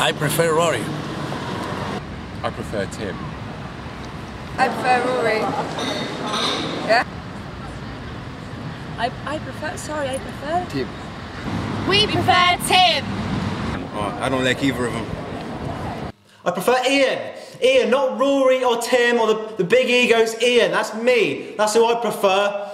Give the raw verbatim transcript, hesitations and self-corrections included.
I prefer Rory. I prefer Tim. I prefer Rory. Yeah? I, I prefer, sorry, I prefer Tim. We prefer Tim. Oh, I don't like either of them. I prefer Ian. Ian, not Rory or Tim or the, the big egos. Ian, that's me. That's who I prefer.